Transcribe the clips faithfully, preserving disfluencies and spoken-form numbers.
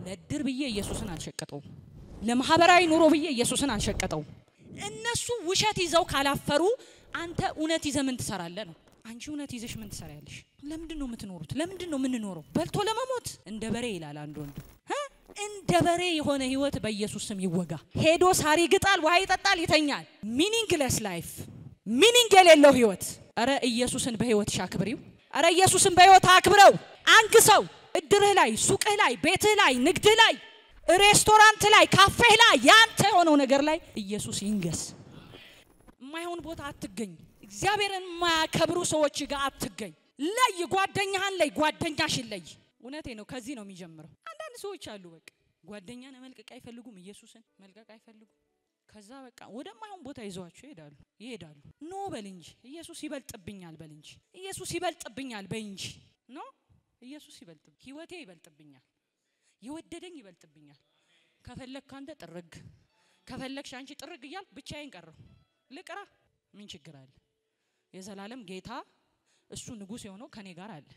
ለድር ብዬ ኢየሱስን አልሸቀጠው ለማህበራዊ ኑሮ ብዬ ኢየሱስን አልሸቀጠው እነሱ ውሸት ይዘው ካላፈሩ አንተ እውነት ይዘህ ምን ትሰራለህ ነው አንቺ እውነት ይዘሽ ምን ትሰራያለሽ ለምንድን ነው የምትኖሩት ለምንድን ነው የምንኖረው በልቶ ለመሞት እንደ በሬ ይላል አንድ ወንድ ሀ እንደ በሬ የሆነ ህይወት በኢየሱስ ስም ይወጋ ሄዶ ሳሪ ግጣል ውሃ ይጠጣል ይተኛል ሚኒንግለስ ላይፍ ሚኒንግ የሌለው ህይወት አረ ኢየሱስን በህይወት ሻክብሪው አረ ኢየሱስን በህይወት አክብረው አንግሰው እድርህ ላይ ሱቅህ ላይ ቤትህ ላይ ንግድህ ላይ ሬስቶራንት ላይ ካፌህ ላይ ያንተ የሆነው ነገር ላይ ኢየሱስ ይንገስ ማይሆን ቦታ አትገኝ እግዚአብሔርን ማያከብሩ ሰዎች ጋር አትገኝ ላይ ጓደኛህን ላይ ጓደኛሽን ላይ እውነቴ ነው ከዚህ ነው የሚጀምረው አንዳንድ ሰዎች አሉ በቃ ጓደኛን መልቀቅ አይፈልጉም ኢየሱስን መልቀቅ አይፈልጉም ከዛ በቃ ወደማይሆን ቦታ ይዘዋቸው ይሄዳሉ ይሄዳሉ ኖ በልንጂ ኢየሱስ ይበልጥብኛል በልንጂ ኢየሱስ ይበልጥብኛል በእንጂ ኖ ኢየሱስ ይበልጥብ ህይወቴ ይበልጥብኛል ይወደደኝ ይበልጥብኛል ከፈለክ አንተ ጥርግ ከፈለክሽ አንቺ ጥርግ ይያል ብቻዬን ቀረው ልቀራ ምን ችግር አለ የዘላለም ጌታ እሱ ንጉስ የሆነው ከኔ ጋር አለ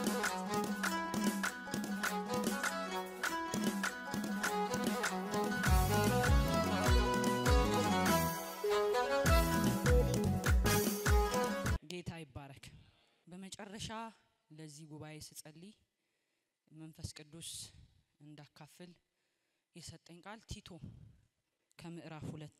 ጌታ ይባረክ በመጨረሻ ለዚህ ጉባኤ ስጸልይ መንፈስ ቅዱስ እንዳካፍል የሰጠኝ ቃል ቲቶ ከምዕራፍ ሁለት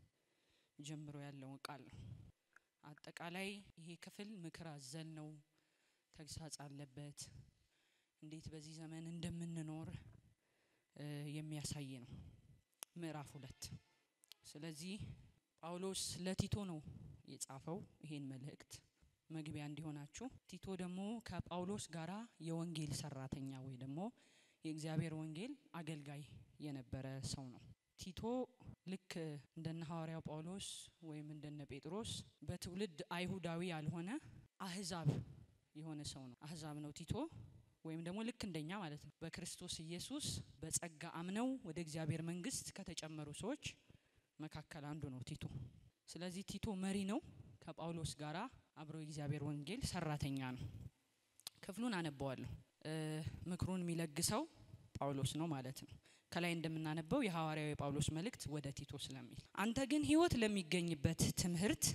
ጀምሮ ያለው ቃል ነው አጠቃላይ ይሄ ክፍል ምክር አዘል ነው ተግሳጽ አለበት እንዴት በዚህ ዘመን እንደምንኖር የሚያሳይ ነው ምዕራፍ ሁለት ስለዚህ ጳውሎስ ለቲቶ ነው የጻፈው ይሄን መልእክት መግቢያ እንዲሆናችሁ ቲቶ ደግሞ ከጳውሎስ ጋራ የወንጌል ሰራተኛ ወይ ደግሞ የእግዚአብሔር ወንጌል አገልጋይ የነበረ ሰው ነው ቲቶ ልክ እንደነ ሐዋርያው ጳውሎስ ወይም እንደነ ጴጥሮስ በትውልድ አይሁዳዊ ያልሆነ አህዛብ የሆነ ሰው ነው አህዛብ ነው ቲቶ ወይም ደግሞ ልክ እንደኛ ማለት ነው በክርስቶስ ኢየሱስ በጸጋ አምነው ወደ እግዚአብሔር መንግስት ከተጨመሩ ሰዎች መካከል አንዱ ነው ቲቶ ስለዚህ ቲቶ መሪ ነው ከጳውሎስ ጋራ አብሮ የእግዚአብሔር ወንጌል ሰራተኛ ነው ክፍሉን አነባዋለሁ ምክሩን የሚለግሰው ጳውሎስ ነው ማለት ነው ከላይ እንደምናነበው የሐዋርያው የጳውሎስ መልእክት ወደ ቲቶ ስለሚል አንተ ግን ህይወት ለሚገኝበት ትምህርት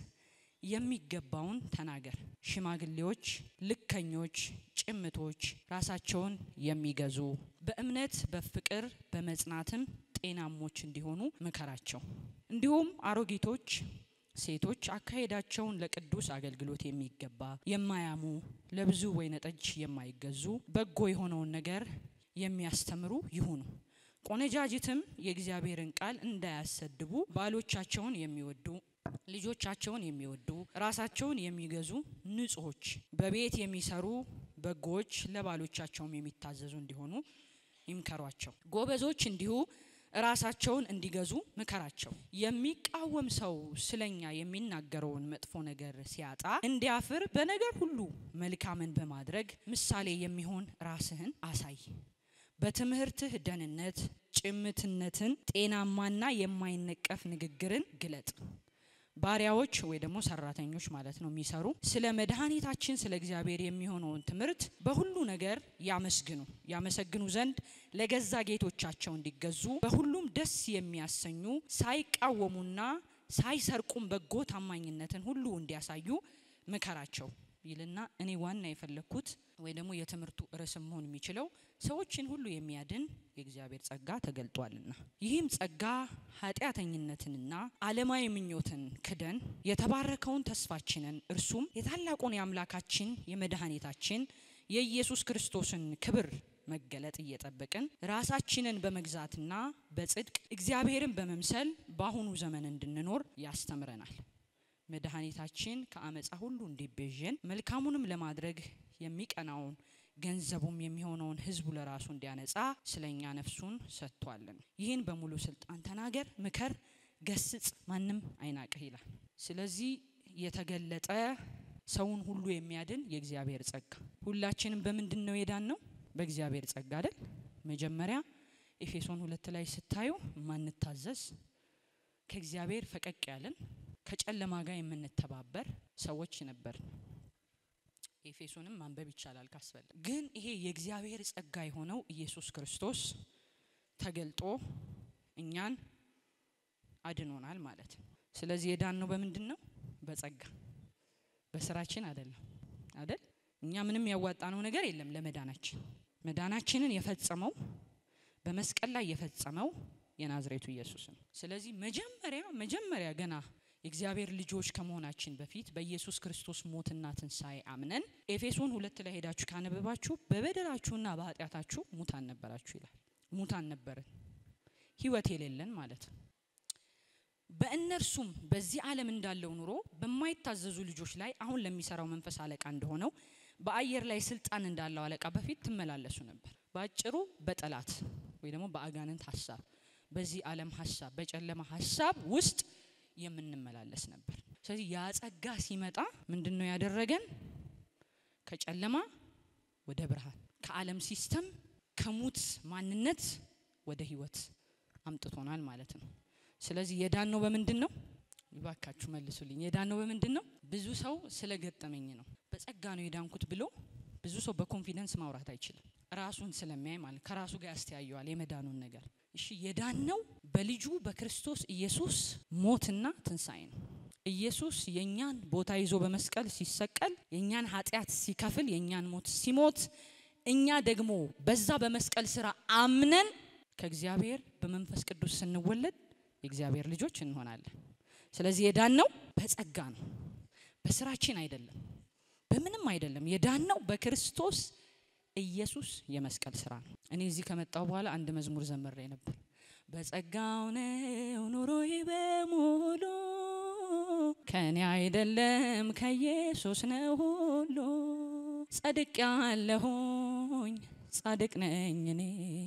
የሚገባውን ተናገር ሽማግሌዎች ልከኞች ጭምቶች ራሳቸውን የሚገዙ በእምነት በፍቅር በመጽናትም ጤናሞች እንዲሆኑ ምከራቸው እንዲሁም አሮጊቶች ሴቶች አካሄዳቸውን ለቅዱስ አገልግሎት የሚገባ የማያሙ ለብዙ ወይነጠጅ የማይገዙ በጎ የሆነውን ነገር የሚያስተምሩ ይሁኑ ቆነጃጅትም የእግዚአብሔርን ቃል እንዳያሰድቡ ባሎቻቸውን የሚወዱ ልጆቻቸውን የሚወዱ ራሳቸውን የሚገዙ ንጹሆች በቤት የሚሰሩ በጎች ለባሎቻቸውም የሚታዘዙ እንዲሆኑ ይምከሯቸው ጎበዞች እንዲሁ ራሳቸውን እንዲገዙ ምከራቸው የሚቃወም ሰው ስለኛ የሚናገረውን መጥፎ ነገር ሲያጣ እንዲያፍር በነገር ሁሉ መልካምን በማድረግ ምሳሌ የሚሆን ራስህን አሳይ በትምህርትህ ደህንነት ጭምትነትን ጤናማና የማይነቀፍ ንግግርን ግለጥ ባሪያዎች ወይ ደግሞ ሰራተኞች ማለት ነው የሚሰሩ ስለ መድኃኒታችን ስለ እግዚአብሔር የሚሆነውን ትምህርት በሁሉ ነገር ያመስግኑ ያመሰግኑ ዘንድ ለገዛ ጌቶቻቸው እንዲገዙ በሁሉም ደስ የሚያሰኙ ሳይቃወሙና ሳይሰርቁም በጎ ታማኝነትን ሁሉ እንዲያሳዩ ምከራቸው ይልና እኔ ዋና የፈለኩት ወይ ደግሞ የትምህርቱ ርዕስ መሆን የሚችለው ሰዎችን ሁሉ የሚያድን የእግዚአብሔር ጸጋ ተገልጧልና ይህም ጸጋ ኃጢያተኝነትንና ዓለማዊ ምኞትን ክደን የተባረከውን ተስፋችንን እርሱም የታላቁን የአምላካችን የመድኃኒታችን የኢየሱስ ክርስቶስን ክብር መገለጥ እየጠበቅን ራሳችንን በመግዛትና በጽድቅ እግዚአብሔርን በመምሰል በአሁኑ ዘመን እንድንኖር ያስተምረናል መድኃኒታችን ከአመጻ ሁሉ እንዲቤዠን መልካሙንም ለማድረግ የሚቀናውን ገንዘቡም የሚሆነውን ህዝቡ ለራሱ እንዲያነጻ ስለኛ ነፍሱን ሰጥቷልና ይህን በሙሉ ስልጣን ተናገር ምከር ገስጽ ማንም አይናቀህ ይላል ስለዚህ የተገለጠ ሰውን ሁሉ የሚያድን የእግዚአብሔር ጸጋ ሁላችንም በመንድነው የዳነው በእግዚአብሔር ጸጋ አይደል መጀመሪያ ኤፌሶን ሁለት ላይ ስታዩ ማንታዘዝ ከእግዚአብሔር ፈቀቅ ያለን ከጨለማ ጋር የምንተባበር ሰዎች ነበር ኤፌሶንም ማንበብ ይቻላል ካስፈለ ግን ይሄ የእግዚአብሔር ጸጋ የሆነው ኢየሱስ ክርስቶስ ተገልጦ እኛን አድኖናል ማለት ነው። ስለዚህ የዳነው በምንድነው? በጸጋ በስራችን አይደለም አይደል? እኛ ምንም ያዋጣነው ነገር የለም ለመዳናችን። መዳናችንን የፈጸመው በመስቀል ላይ የፈጸመው የናዝሬቱ ኢየሱስ ነው። ስለዚህ መጀመሪያ መጀመሪያ ገና የእግዚአብሔር ልጆች ከመሆናችን በፊት በኢየሱስ ክርስቶስ ሞትና ትንሳኤ አምነን ኤፌሶን ሁለት ላይ ሄዳችሁ ካነበባችሁ በበደላችሁና በኃጢአታችሁ ሙታን ነበራችሁ ይላል። ሙታን ነበርን፣ ህይወት የሌለን ማለት ነው። በእነርሱም በዚህ ዓለም እንዳለው ኑሮ በማይታዘዙ ልጆች ላይ አሁን ለሚሰራው መንፈስ አለቃ እንደሆነው በአየር ላይ ስልጣን እንዳለው አለቃ በፊት ትመላለሱ ነበር። ባጭሩ በጠላት ወይ ደግሞ በአጋንንት ሐሳብ፣ በዚህ ዓለም ሐሳብ፣ በጨለማ ሐሳብ ውስጥ የምንመላለስ ነበር። ስለዚህ ያ ጸጋ ሲመጣ ምንድነው ያደረገን? ከጨለማ ወደ ብርሃን፣ ከዓለም ሲስተም ከሙት ማንነት ወደ ህይወት አምጥቶናል ማለት ነው። ስለዚህ የዳነው በምንድነው? ይባካችሁ መልሱልኝ። የዳነው በምንድነው? ብዙ ሰው ስለገጠመኝ ነው በጸጋ ነው የዳንኩት ብሎ ብዙ ሰው በኮንፊደንስ ማውራት አይችልም። ራሱን ስለሚያይ ማለት ከራሱ ጋር ያስተያየዋል የመዳኑን ነገር። እሺ የዳነው በልጁ በክርስቶስ ኢየሱስ ሞትና ትንሳኤ ነው። ኢየሱስ የኛን ቦታ ይዞ በመስቀል ሲሰቀል የኛን ኃጢያት ሲከፍል የኛን ሞት ሲሞት እኛ ደግሞ በዛ በመስቀል ስራ አምነን ከእግዚአብሔር በመንፈስ ቅዱስ ስንወለድ የእግዚአብሔር ልጆች እንሆናለን። ስለዚህ የዳነው በጸጋ ነው፣ በስራችን አይደለም፣ በምንም አይደለም። የዳነው በክርስቶስ ኢየሱስ የመስቀል ስራ ነው። እኔ እዚህ ከመጣው በኋላ አንድ መዝሙር ዘመሬ ነበር። በጸጋው ነው ኑሮዬ በሙሉ ከኔ አይደለም ከኢየሱስ ነው ሁሉ ጻድቅ ያለሁኝ ጻድቅ ነኝ እኔ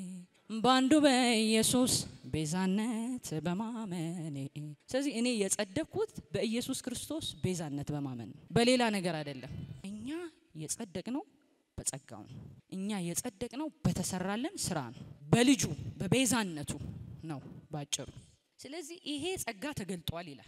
ባንዱ በኢየሱስ ቤዛነት በማመኔ። ስለዚህ እኔ የጸደቅኩት በኢየሱስ ክርስቶስ ቤዛነት በማመን በሌላ ነገር አይደለም። እኛ የጸደቅነው በጸጋው ነው። እኛ የጸደቅነው በተሰራለን ስራ ነው፣ በልጁ በቤዛነቱ ነው ባጭሩ። ስለዚህ ይሄ ጸጋ ተገልጧል ይላል።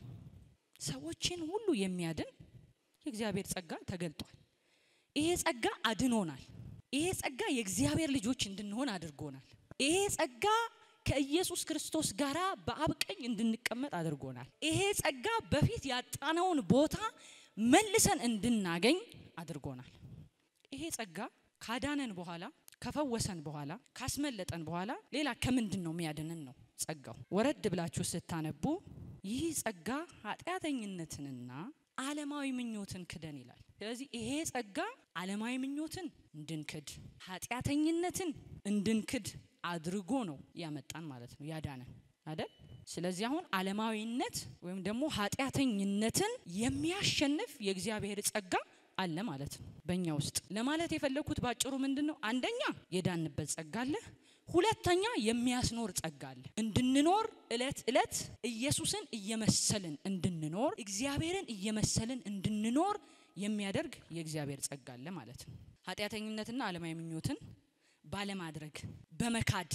ሰዎችን ሁሉ የሚያድን የእግዚአብሔር ጸጋ ተገልጧል። ይሄ ጸጋ አድኖናል። ይሄ ጸጋ የእግዚአብሔር ልጆች እንድንሆን አድርጎናል። ይሄ ጸጋ ከኢየሱስ ክርስቶስ ጋራ በአብ ቀኝ እንድንቀመጥ አድርጎናል። ይሄ ጸጋ በፊት ያጣነውን ቦታ መልሰን እንድናገኝ አድርጎናል። ይሄ ጸጋ ካዳነን በኋላ ከፈወሰን በኋላ ካስመለጠን በኋላ ሌላ ከምንድነው የሚያድነን ነው ጸጋው። ወረድ ብላችሁ ስታነቡ ይህ ጸጋ ኃጢአተኝነትንና ዓለማዊ ምኞትን ክደን ይላል። ስለዚህ ይሄ ጸጋ ዓለማዊ ምኞትን እንድንክድ ኃጢአተኝነትን እንድንክድ አድርጎ ነው ያመጣን ማለት ነው ያዳነን አይደል? ስለዚህ አሁን ዓለማዊነት ወይም ደግሞ ኃጢአተኝነትን የሚያሸንፍ የእግዚአብሔር ጸጋ አለ ማለት ነው በእኛ ውስጥ። ለማለት የፈለኩት ባጭሩ ምንድነው? አንደኛ የዳንበት ጸጋ አለ፣ ሁለተኛ የሚያስኖር ጸጋ አለ። እንድንኖር እለት እለት ኢየሱስን እየመሰልን እንድንኖር እግዚአብሔርን እየመሰልን እንድንኖር የሚያደርግ የእግዚአብሔር ጸጋ አለ ማለት ነው። ኃጢአተኝነትና ዓለማዊ ምኞትን ባለማድረግ በመካድ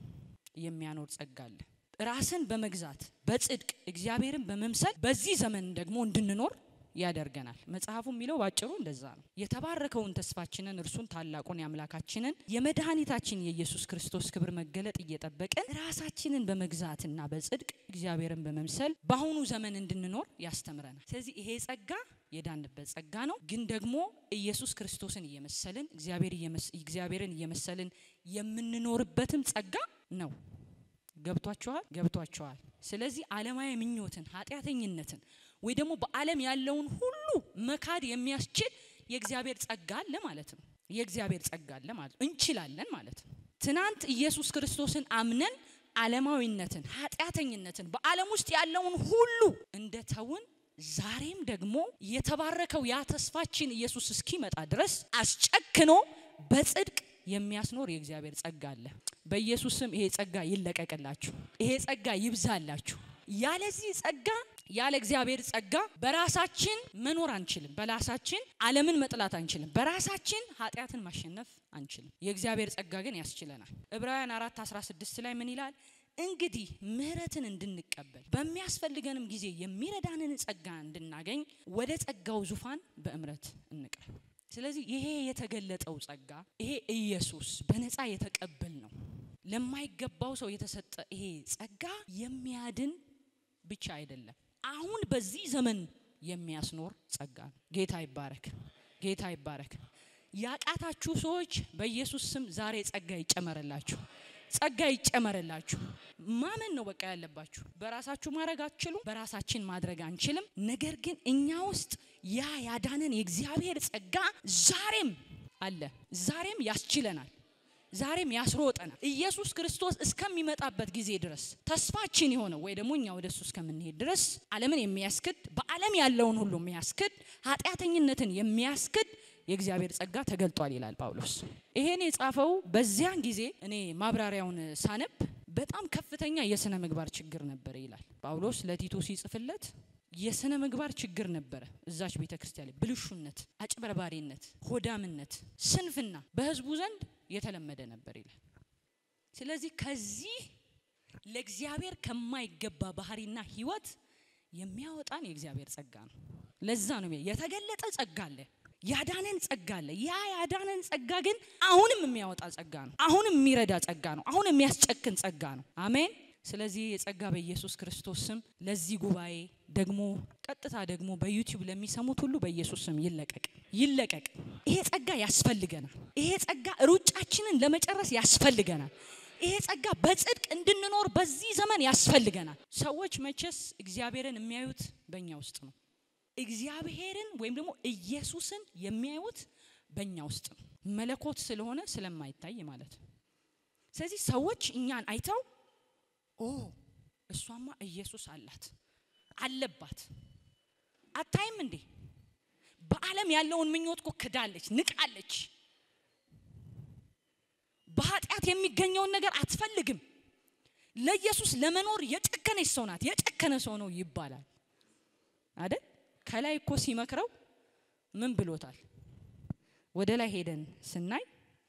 የሚያኖር ጸጋ አለ። ራስን በመግዛት በጽድቅ እግዚአብሔርን በመምሰል በዚህ ዘመን ደግሞ እንድንኖር ያደርገናል። መጽሐፉ የሚለው ባጭሩ እንደዛ ነው። የተባረከውን ተስፋችንን እርሱን ታላቁን ያምላካችንን የመድኃኒታችን የኢየሱስ ክርስቶስ ክብር መገለጥ እየጠበቀን ራሳችንን በመግዛትና በጽድቅ እግዚአብሔርን በመምሰል በአሁኑ ዘመን እንድንኖር ያስተምረናል። ስለዚህ ይሄ ጸጋ የዳንበት ጸጋ ነው፣ ግን ደግሞ ኢየሱስ ክርስቶስን እየመሰልን እግዚአብሔር እግዚአብሔርን እየመሰልን የምንኖርበትም ጸጋ ነው። ገብቷችኋል? ገብቷችኋል? ስለዚህ ዓለማዊ ምኞትን ኃጢአተኝነትን ወይ ደግሞ በዓለም ያለውን ሁሉ መካድ የሚያስችል የእግዚአብሔር ጸጋ አለ ማለት ነው። የእግዚአብሔር ጸጋ አለ ማለት እንችላለን ማለት ነው። ትናንት ኢየሱስ ክርስቶስን አምነን ዓለማዊነትን ኃጢአተኝነትን በዓለም ውስጥ ያለውን ሁሉ እንደተውን ዛሬም ደግሞ የተባረከው ያ ተስፋችን ኢየሱስ እስኪመጣ ድረስ አስጨክኖ በጽድቅ የሚያስኖር የእግዚአብሔር ጸጋ አለ። በኢየሱስም ይሄ ጸጋ ይለቀቀላችሁ፣ ይሄ ጸጋ ይብዛላችሁ። ያለዚህ ጸጋ ያለ እግዚአብሔር ጸጋ በራሳችን መኖር አንችልም፣ በራሳችን ዓለምን መጥላት አንችልም፣ በራሳችን ኃጢአትን ማሸነፍ አንችልም። የእግዚአብሔር ጸጋ ግን ያስችለናል። ዕብራውያን አራት አስራ ስድስት ላይ ምን ይላል? እንግዲህ ምህረትን እንድንቀበል በሚያስፈልገንም ጊዜ የሚረዳንን ጸጋ እንድናገኝ ወደ ጸጋው ዙፋን በእምረት እንቅረብ። ስለዚህ ይሄ የተገለጠው ጸጋ ይሄ ኢየሱስ በነፃ የተቀበል ነው። ለማይገባው ሰው የተሰጠ ይሄ ጸጋ የሚያድን ብቻ አይደለም አሁን በዚህ ዘመን የሚያስኖር ጸጋ ነው ጌታ ይባረክ ጌታ ይባረክ ያቃታችሁ ሰዎች በኢየሱስ ስም ዛሬ ጸጋ ይጨመረላችሁ ጸጋ ይጨመረላችሁ ማመን ነው በቃ ያለባችሁ በራሳችሁ ማድረግ አትችሉ በራሳችን ማድረግ አንችልም ነገር ግን እኛ ውስጥ ያ ያዳነን የእግዚአብሔር ጸጋ ዛሬም አለ ዛሬም ያስችለናል ዛሬም ያስሮጠናል ኢየሱስ ክርስቶስ እስከሚመጣበት ጊዜ ድረስ ተስፋችን የሆነ ወይ ደግሞ እኛ ወደሱ እስከምንሄድ ድረስ ዓለምን የሚያስክድ በዓለም ያለውን ሁሉ የሚያስክድ ኃጢያተኝነትን የሚያስክድ የእግዚአብሔር ጸጋ ተገልጧል ይላል ጳውሎስ ይሄን የጻፈው በዚያን ጊዜ እኔ ማብራሪያውን ሳነብ በጣም ከፍተኛ የሥነ ምግባር ችግር ነበር ይላል ጳውሎስ ለቲቶ ሲጽፍለት የሥነ ምግባር ችግር ነበር እዛች ቤተክርስቲያን ላይ ብልሹነት አጭበርባሪነት ሆዳምነት ስንፍና በህዝቡ ዘንድ የተለመደ ነበር ይላል ስለዚህ ከዚህ ለእግዚአብሔር ከማይገባ ባህሪና ህይወት የሚያወጣን የእግዚአብሔር ጸጋ ነው ለዛ ነው የተገለጠ ጸጋ አለ ያዳነን ጸጋ አለ ያ ያዳነን ጸጋ ግን አሁንም የሚያወጣ ጸጋ ነው አሁንም የሚረዳ ጸጋ ነው አሁንም የሚያስጨክን ጸጋ ነው አሜን ስለዚህ የጸጋ በኢየሱስ ክርስቶስ ስም ለዚህ ጉባኤ ደግሞ ቀጥታ ደግሞ በዩቲዩብ ለሚሰሙት ሁሉ በኢየሱስ ስም ይለቀቅ ይለቀቅ ይሄ ጸጋ ያስፈልገናል ይሄ ጸጋ ሩጫችንን ለመጨረስ ያስፈልገናል ይሄ ጸጋ በጽድቅ እንድንኖር በዚህ ዘመን ያስፈልገናል ሰዎች መቼስ እግዚአብሔርን የሚያዩት በእኛ ውስጥ ነው እግዚአብሔርን ወይም ደግሞ ኢየሱስን የሚያዩት በእኛ ውስጥ ነው መለኮት ስለሆነ ስለማይታይ ማለት ስለዚህ ሰዎች እኛን አይተው ኦ እሷማ ኢየሱስ አላት አለባት አታይም እንዴ በዓለም ያለውን ምኞት እኮ ክዳለች ንቃለች በኃጢአት የሚገኘውን ነገር አትፈልግም ለኢየሱስ ለመኖር የጨከነች ሰው ናት የጨከነ ሰው ነው ይባላል አይደል ከላይ እኮ ሲመክረው ምን ብሎታል ወደ ላይ ሄደን ስናይ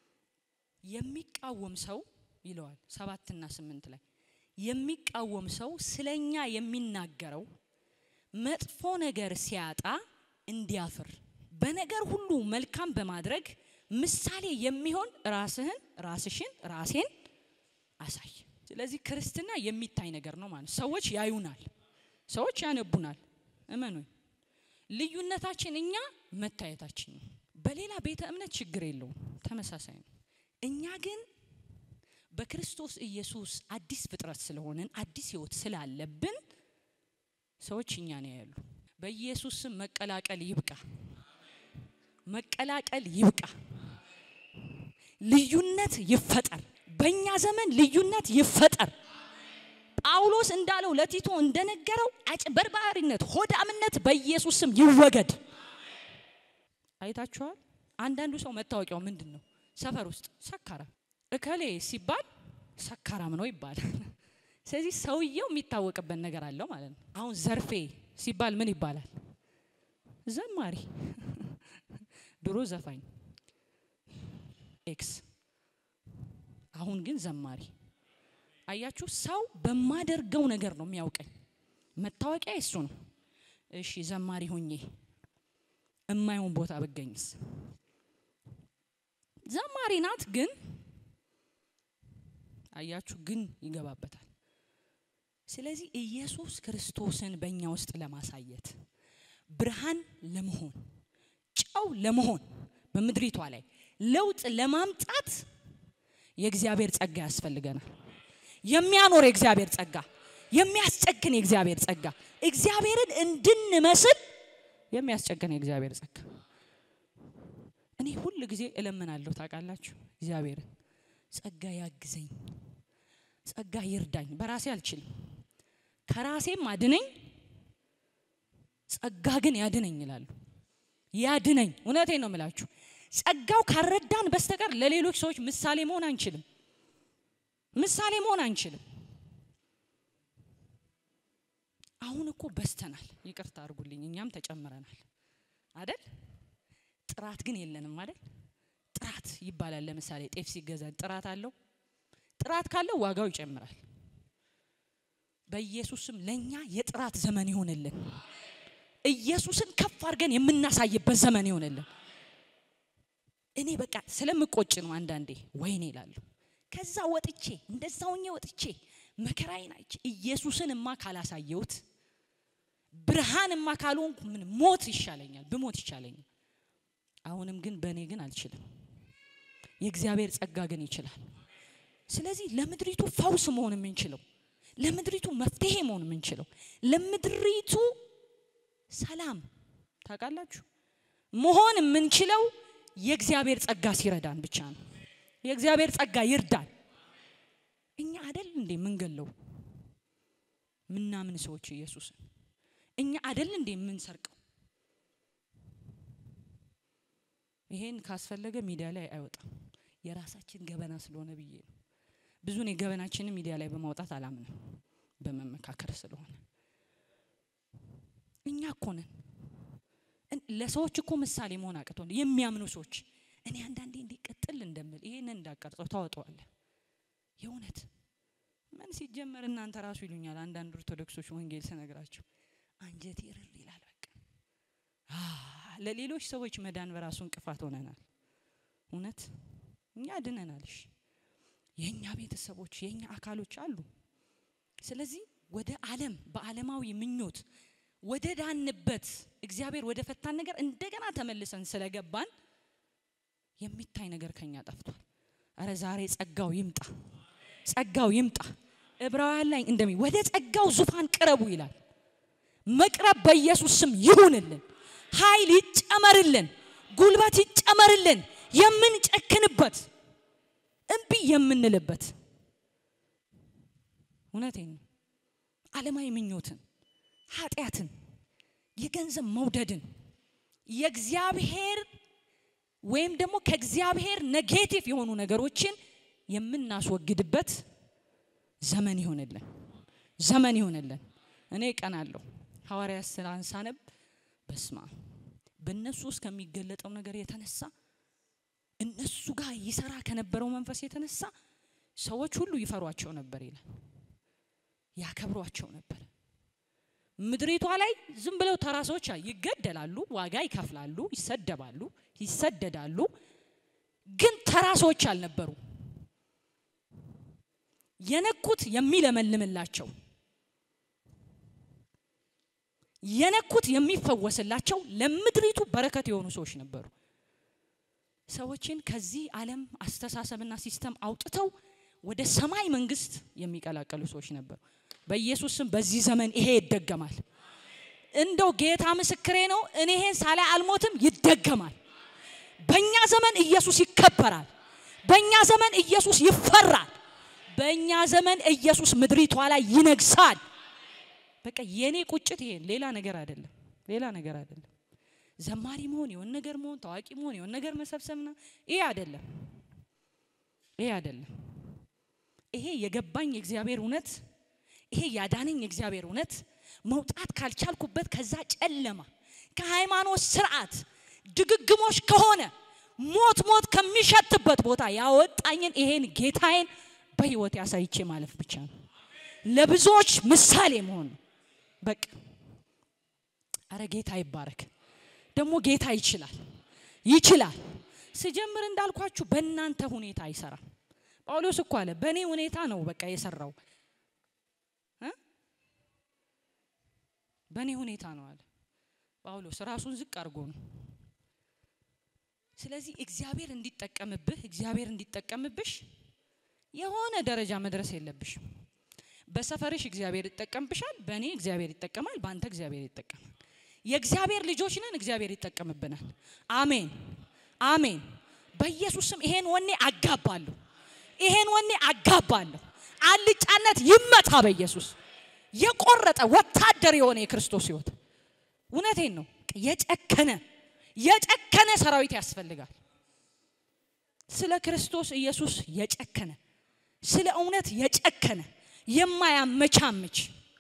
የሚቃወም ሰው ይለዋል ሰባት እና ስምንት ላይ የሚቃወም ሰው ስለኛ የሚናገረው መጥፎ ነገር ሲያጣ እንዲያፍር በነገር ሁሉ መልካም በማድረግ ምሳሌ የሚሆን ራስህን ራስሽን ራሴን አሳይ ስለዚህ ክርስትና የሚታይ ነገር ነው ማለት ሰዎች ያዩናል ሰዎች ያነቡናል እመኑኝ ልዩነታችን እኛ መታየታችን ነው በሌላ ቤተ እምነት ችግር የለው ተመሳሳይ ነው እኛ ግን በክርስቶስ ኢየሱስ አዲስ ፍጥረት ስለሆነን አዲስ ህይወት ስላለብን ሰዎች እኛን ያያሉ በኢየሱስ መቀላቀል ይብቃ መቀላቀል ይብቃ ልዩነት ይፈጠር በእኛ ዘመን ልዩነት ይፈጠር ጳውሎስ እንዳለው ለቲቶ እንደነገረው አጭበርባሪነት ሆዳምነት በኢየሱስ ስም ይወገድ አይታችኋል አንዳንዱ ሰው መታወቂያው ምንድነው ሰፈር ውስጥ ሰካራ እከሌ ሲባል ሰካራም ነው ይባላል ስለዚህ ሰውየው የሚታወቅበት ነገር አለው ማለት ነው አሁን ዘርፌ ሲባል ምን ይባላል ዘማሪ ድሮ ዘፋኝ ኤክስ አሁን ግን ዘማሪ አያችሁ ሰው በማደርገው ነገር ነው የሚያውቀኝ መታወቂያ እሱ ነው እሺ ዘማሪ ሆኜ እማይሆን ቦታ በገኝስ ዘማሪ ናት ግን አያችሁ ግን ይገባበታል ስለዚህ ኢየሱስ ክርስቶስን በእኛ ውስጥ ለማሳየት ብርሃን ለመሆን ጨው ለመሆን በመድሪቷ ላይ ለውጥ ለማምጣት የእግዚአብሔር ጸጋ ያስፈልገናል የሚያኖር የእግዚአብሔር ጸጋ የሚያስጨክን የእግዚአብሔር ጸጋ እግዚአብሔርን እንድንመስል የሚያስጨክን የእግዚአብሔር ጸጋ እኔ ሁሉ ጊዜ እለምናለሁ ታውቃላችሁ እግዚአብሔርን ጸጋ ያግዘኝ ጸጋ ይርዳኝ በራሴ አልችልም ከራሴም አድነኝ ጸጋ ግን ያድነኝ ይላል ያድነኝ እውነቴን ነው የምላችሁ ጸጋው ካረዳን በስተቀር ለሌሎች ሰዎች ምሳሌ መሆን አንችልም ምሳሌ መሆን አንችልም አሁን እኮ በስተናል ይቅርታ አድርጉልኝ እኛም ተጨምረናል አይደል ጥራት ግን የለንም አይደል ጥራት ይባላል ለምሳሌ ጤፍ ሲገዛ ጥራት አለው ጥራት ካለው ዋጋው ይጨምራል በኢየሱስም ለኛ የጥራት ዘመን ይሆንልን ኢየሱስን ከፍ አድርገን የምናሳይበት ዘመን ይሆንልን እኔ በቃ ስለምቆጭ ነው አንዳንዴ ወይኔ ይላል ከዛ ወጥቼ እንደዛውኝ ወጥቼ መከራዬን አይቼ ኢየሱስንማ ካላሳየሁት ብርሃንማ ካልሆንኩ ምን ሞት ይሻለኛል ብሞት ይሻለኛል አሁንም ግን በእኔ ግን አልችልም የእግዚአብሔር ጸጋ ግን ይችላል ስለዚህ ለምድሪቱ ፈውስ መሆን የምንችለው ለምድሪቱ መፍትሄ መሆን የምንችለው ለምድሪቱ ሰላም ታውቃላችሁ መሆን የምንችለው የእግዚአብሔር ጸጋ ሲረዳን ብቻ ነው የእግዚአብሔር ጸጋ ይርዳን እኛ አይደል እንዴ ምንገለው ምናምን ሰዎች ኢየሱስ እኛ አይደል እንዴ ምንሰርቀው ይሄን ካስፈለገ ሚዲያ ላይ አይወጣም የራሳችን ገበና ስለሆነ ብዬ ነው ብዙ ነው ገበናችን ሚዲያ ላይ በማውጣት አላምንም በመመካከር ስለሆነ እኛ እኮ ነን ለሰዎች እኮ ምሳሌ መሆን አቅቶን የሚያምኑ ሰዎች እኔ አንዳንዴ እንዲቀጥል እንደምል ይሄን እንዳቀርጸው ታወጣዋለ የእውነት ምን ሲጀመር እናንተ ራሱ ይሉኛል አንዳንድ ኦርቶዶክሶች ወንጌል ሰነግራቸው አንጀት ይርር ይላል በቃ አ ለሌሎች ሰዎች መዳን በራሱ እንቅፋት ሆነናል እውነት እኛ ድነናልሽ የኛ ቤተሰቦች የኛ አካሎች አሉ ስለዚህ ወደ ዓለም በዓለማዊ ምኞት ወደ ዳንበት እግዚአብሔር ወደ ፈታን ነገር እንደገና ተመልሰን ስለገባን የሚታይ ነገር ከኛ ጠፍቷል አረ ዛሬ ጸጋው ይምጣ ጸጋው ይምጣ ዕብራውያን ላይ እንደሚ ወደ ጸጋው ዙፋን ቅረቡ ይላል መቅረብ በኢየሱስ ስም ይሁንልን ኃይል ይጨመርልን ጉልበት ይጨመርልን የምንጨክንበት እንቢ የምንልበት እውነቴን ዓለማዊ ምኞትን ኃጢያትን የገንዘብ መውደድን የእግዚአብሔር ወይም ደግሞ ከእግዚአብሔር ኔጌቲቭ የሆኑ ነገሮችን የምናስወግድበት ዘመን ይሆንልን ዘመን ይሆንልን እኔ ቀናለሁ ሐዋርያት ሥራን ሳነብ በስማ በእነሱ ውስጥ ከሚገለጠው ነገር የተነሳ እነሱ ጋር ይሰራ ከነበረው መንፈስ የተነሳ ሰዎች ሁሉ ይፈሯቸው ነበር ይላል ያከብሯቸው ነበር ምድሪቷ ላይ ዝም ብለው ተራሶች ይገደላሉ ዋጋ ይከፍላሉ ይሰደባሉ ይሰደዳሉ ግን ተራሶች አልነበሩ የነኩት የሚለመልምላቸው የነኩት የሚፈወስላቸው ለምድሪቱ በረከት የሆኑ ሰዎች ነበሩ ሰዎችን ከዚህ ዓለም አስተሳሰብና ሲስተም አውጥተው ወደ ሰማይ መንግስት የሚቀላቀሉ ሰዎች ነበሩ በኢየሱስ ስም በዚህ ዘመን ይሄ ይደገማል እንደው ጌታ ምስክሬ ነው እኔ ይሄን ሳላ አልሞትም ይደገማል በእኛ ዘመን ኢየሱስ ይከበራል በእኛ ዘመን ኢየሱስ ይፈራል በእኛ ዘመን ኢየሱስ ምድሪቷ ላይ ይነግሳል በቃ የኔ ቁጭት ይሄን ሌላ ነገር አይደለም ሌላ ነገር አይደለም ዘማሪ መሆን የሆነ ነገር መሆን ታዋቂ መሆን የሆነ ነገር መሰብሰብና ይሄ አይደለም ይሄ አይደለም ይሄ የገባኝ እግዚአብሔር እውነት ይሄ ያዳነኝ እግዚአብሔር እውነት መውጣት ካልቻልኩበት ከዛ ጨለማ ከሃይማኖት ስርዓት ድግግሞሽ ከሆነ ሞት ሞት ከሚሸትበት ቦታ ያወጣኝን ይሄን ጌታዬን በህይወት ያሳይቼ ማለፍ ብቻ ነው ለብዙዎች ምሳሌ መሆን በቃ አረ ጌታ ይባረክ ደግሞ ጌታ ይችላል ይችላል ሲጀምር እንዳልኳችሁ በእናንተ ሁኔታ አይሰራ ጳውሎስ እኮ አለ በኔ ሁኔታ ነው በቃ የሰራው እ በኔ ሁኔታ ነው አለ ጳውሎስ ራሱን ዝቅ አድርጎ ነው ስለዚህ እግዚአብሔር እንዲጠቀምብህ እግዚአብሔር እንዲጠቀምብሽ የሆነ ደረጃ መድረስ የለብሽ በሰፈርሽ እግዚአብሔር ይጠቀምብሻል በእኔ እግዚአብሔር ይጠቀማል ባንተ እግዚአብሔር ይጠቀማል የእግዚአብሔር ልጆች ነን እግዚአብሔር ይጠቀምብናል አሜን አሜን በኢየሱስ ስም ይሄን ወኔ አጋባለሁ ይሄን ወኔ አጋባለሁ አልጫነት ይመታ በኢየሱስ የቆረጠ ወታደር የሆነ የክርስቶስ ሕይወት እውነቴን ነው የጨከነ የጨከነ ሰራዊት ያስፈልጋል ስለ ክርስቶስ ኢየሱስ የጨከነ ስለ እውነት የጨከነ የማያመቻምች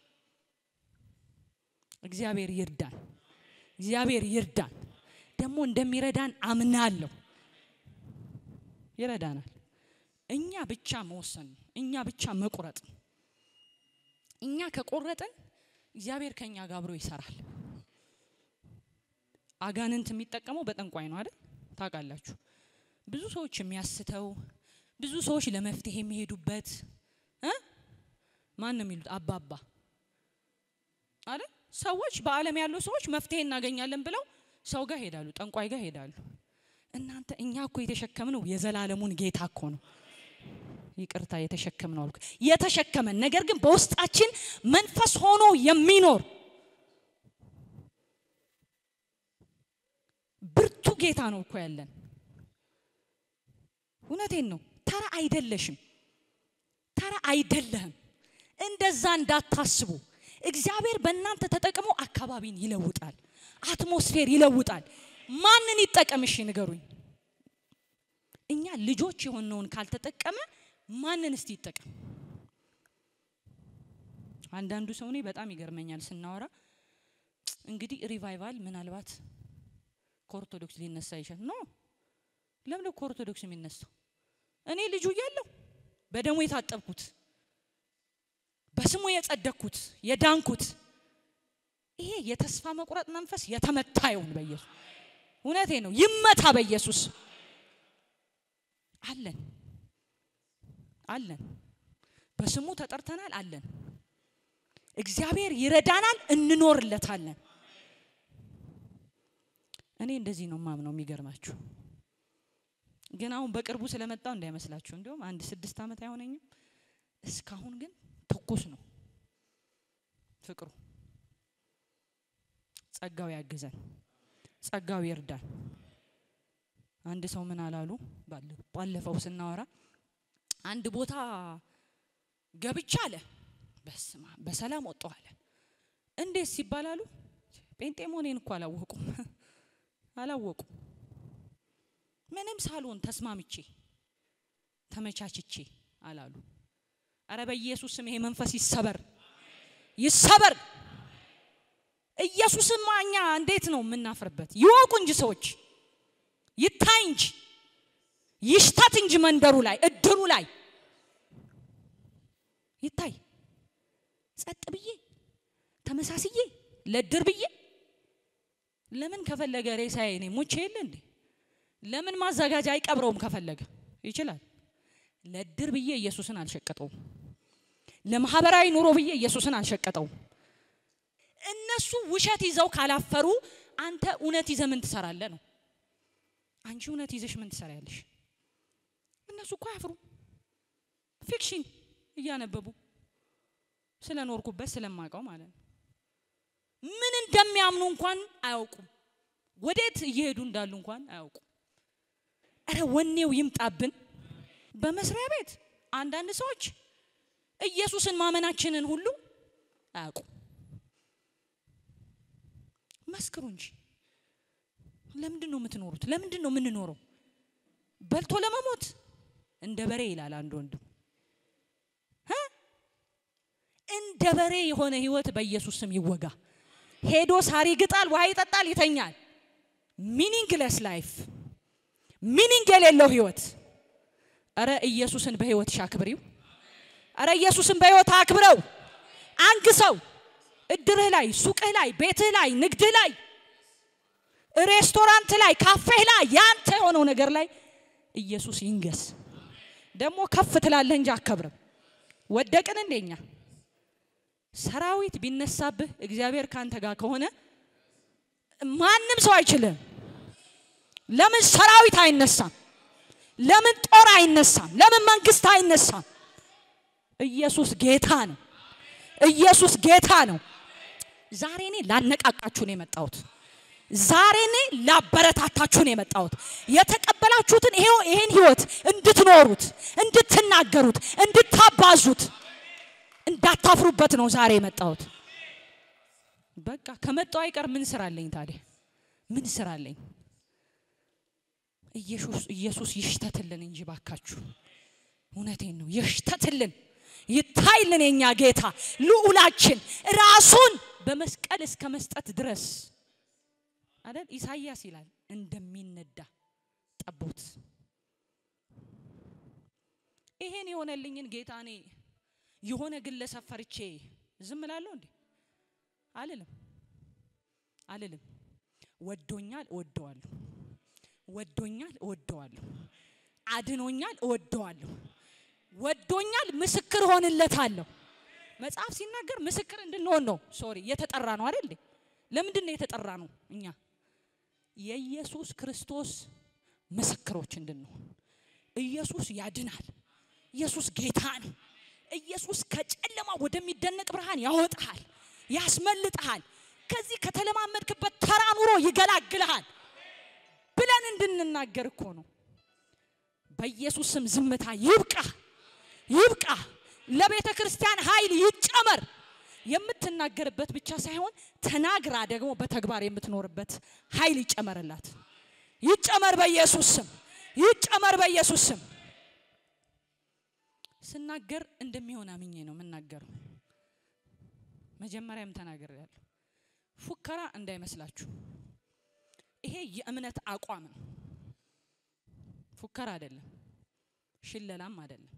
እግዚአብሔር ይርዳን እግዚአብሔር ይርዳን ደግሞ እንደሚረዳን አምናለሁ ይረዳናል እኛ ብቻ መወሰን እኛ ብቻ መቁረጥ እኛ ከቆረጥን እግዚአብሔር ከኛ ጋር አብሮ ይሰራል አጋንንት የሚጠቀመው በጠንቋይ ነው አይደል ታውቃላችሁ ብዙ ሰዎች የሚያስተው ብዙ ሰዎች ለመፍትሄ የሚሄዱበት እ ማን ነው የሚሉት አባባ አይደል? ሰዎች በአለም ያሉ ሰዎች መፍትሄ እናገኛለን ብለው ሰው ጋር ሄዳሉ፣ ጠንቋይ ጋር ሄዳሉ። እናንተ እኛ እኮ የተሸከምነው የዘላለሙን ጌታ እኮ ነው። ይቅርታ የተሸከምነው አልኩ የተሸከመን ነገር ግን በውስጣችን መንፈስ ሆኖ የሚኖር ብርቱ ጌታ ነው እኮ ያለን። እውነቴን ነው። ተራ አይደለሽም፣ ተራ አይደለህም። እንደዛ እንዳታስቡ። እግዚአብሔር በእናንተ ተጠቅሞ አካባቢን ይለውጣል፣ አትሞስፌር ይለውጣል። ማንን ይጠቀምሽ ንገሩኝ? እኛ ልጆች የሆነውን ካልተጠቀመ ማንን እስቲ ይጠቀም? አንዳንዱ ሰው እኔ በጣም ይገርመኛል ስናወራ እንግዲህ ሪቫይቫል ምናልባት ከኦርቶዶክስ ሊነሳ ይችላል። ኖ ለምን ከኦርቶዶክስ የሚነሳው? እኔ ልጁ እያለሁ በደሙ የታጠብኩት በስሙ የጸደቅኩት የዳንኩት ይሄ የተስፋ መቁረጥ መንፈስ የተመታ ይሁን በኢየሱስ። እውነቴ ነው፣ ይመታ በኢየሱስ። አለን አለን በስሙ ተጠርተናል አለን። እግዚአብሔር ይረዳናል፣ እንኖርለታለን። እኔ እንደዚህ ነው ማምነው። የሚገርማችሁ ግን አሁን በቅርቡ ስለመጣው እንዳይመስላችሁ እንደውም አንድ ስድስት አመት አይሆነኝም። እስካሁን ግን ትኩስ ነው ፍቅሩ። ጸጋው ያግዘን፣ ጸጋው ይርዳን። አንድ ሰው ምን አላሉ ባለፈው ስናወራ አንድ ቦታ ገብቻ አለ በስማ በሰላም ወጣው አለ። እንዴት ሲባላሉ ጴንጤሞኔን እንኳን አላወቁም አላወቁም። ምንም ሳልሆን ተስማምቼ ተመቻችቼ አላሉ። አረ በኢየሱስ ስም ይሄ መንፈስ ይሰበር ይሰበር። ኢየሱስን ማኛ እንዴት ነው የምናፍርበት? ይወቁ እንጂ ሰዎች ይታይ እንጂ ይሽታት እንጂ መንደሩ ላይ እድሩ ላይ ይታይ። ጸጥ ብዬ ተመሳስዬ ለድር ብዬ ለምን ከፈለገ ሬሳዬ እኔ ሞቼ የለ እንዴ? ለምን ማዘጋጃ አይቀብረውም? ከፈለገ ይችላል። ለድር ብዬ ኢየሱስን አልሸቀጠውም። ለማህበራዊ ኑሮ ብዬ ኢየሱስን አልሸቀጠውም። እነሱ ውሸት ይዘው ካላፈሩ አንተ እውነት ይዘህ ምን ትሰራለህ ነው? አንቺ እውነት ይዘሽ ምን ትሰራያለሽ? እነሱ እኮ ያፍሩ ፊክሽን እያነበቡ ስለኖርኩበት ስለማቀው ማለት ነው። ምን እንደሚያምኑ እንኳን አያውቁም። ወዴት እየሄዱ እንዳሉ እንኳን አያውቁም። አረ ወኔው ይምጣብን። በመስሪያ ቤት አንዳንድ ሰዎች ኢየሱስን ማመናችንን ሁሉ አያውቁም። መስክሩ እንጂ ለምንድን ነው የምትኖሩት? ለምንድን ነው የምንኖረው? በልቶ ለመሞት እንደ በሬ ይላል አንድ ወንድም። ሀ እንደ በሬ የሆነ ህይወት በኢየሱስ ስም ይወጋ። ሄዶ ሳሪ ግጣል፣ ውሃ ይጠጣል፣ ይተኛል። ሚኒንግለስ ላይፍ፣ ሚኒንግ የሌለው ህይወት። አረ ኢየሱስን በህይወት ሻክብሪው። አረ ኢየሱስን በህይወት አክብረው። አንግሰው። እድርህ ላይ፣ ሱቅህ ላይ፣ ቤትህ ላይ፣ ንግድህ ላይ፣ ሬስቶራንት ላይ፣ ካፌህ ላይ፣ ያንተ የሆነው ነገር ላይ ኢየሱስ ይንገስ። ደግሞ ከፍ ትላለህ እንጂ አከብረም። ወደቅን እንደኛ ሰራዊት ቢነሳብህ እግዚአብሔር ካንተ ጋር ከሆነ ማንም ሰው አይችልም። ለምን ሰራዊት አይነሳም? ለምን ጦር አይነሳም? ለምን መንግስት አይነሳም? ኢየሱስ ጌታ ነው። ኢየሱስ ጌታ ነው። ዛሬ እኔ ላነቃቃችሁ ነው የመጣሁት። ዛሬ እኔ ላበረታታችሁ ነው የመጣሁት። የተቀበላችሁትን ይሄው ይሄን ህይወት እንድትኖሩት፣ እንድትናገሩት፣ እንድታባዙት፣ እንዳታፍሩበት ነው ዛሬ የመጣሁት። በቃ ከመጣው አይቀር ምን ስራለኝ ታዲያ? ምን ስራለኝ? ኢየሱስ ኢየሱስ ይሽተትልን እንጂ ባካችሁ። እውነቴን ነው ይሽተትልን። ይታይልን የኛ ጌታ ልዑላችን ራሱን በመስቀል እስከ መስጠት ድረስ አይደል? ኢሳይያስ ይላል እንደሚነዳ ጠቦት። ይሄን የሆነልኝን ጌታ እኔ የሆነ ግለሰብ ፈርቼ ዝም እላለሁ እንዴ? አልልም አልልም። ወዶኛል እወደዋለሁ፣ ወዶኛል እወደዋለሁ። አድኖኛል እወደዋለሁ ወዶኛል ምስክር ሆንለታለሁ መጽሐፍ ሲናገር ምስክር እንድንሆን ነው ሶሪ የተጠራ ነው አይደል ለምንድን ነው የተጠራ ነው እኛ የኢየሱስ ክርስቶስ ምስክሮች እንድንሆን ኢየሱስ ያድናል ኢየሱስ ጌታ ነው ኢየሱስ ከጨለማ ወደሚደነቅ ብርሃን ያወጣል ያስመልጣል ከዚህ ከተለማመድክበት ተራ ኑሮ ይገላግልሃል ብለን እንድንናገር እኮ ነው በኢየሱስ ስም ዝምታ ይብቃ ይብቃ ለቤተ ክርስቲያን ኃይል ይጨመር የምትናገርበት ብቻ ሳይሆን ተናግራ ደግሞ በተግባር የምትኖርበት ኃይል ይጨመርላት ይጨመር በኢየሱስ ስም ይጨመር በኢየሱስ ስም ስናገር እንደሚሆን አምኜ ነው መናገር መጀመሪያም ተናግሬያለሁ ፉከራ እንዳይመስላችሁ ይሄ የእምነት አቋም ነው ፉከራ አይደለም ሽለላም አይደለም